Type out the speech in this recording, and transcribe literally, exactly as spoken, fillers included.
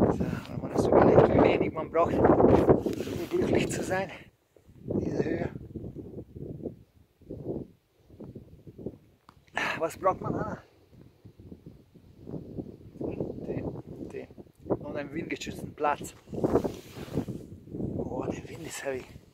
So, wenn man das überlegt, wie wenig man braucht, um glücklich zu sein, diese Höhe. Was braucht man da? Den, den. Und einen windgeschützten Platz. Oh, der Wind ist heavy.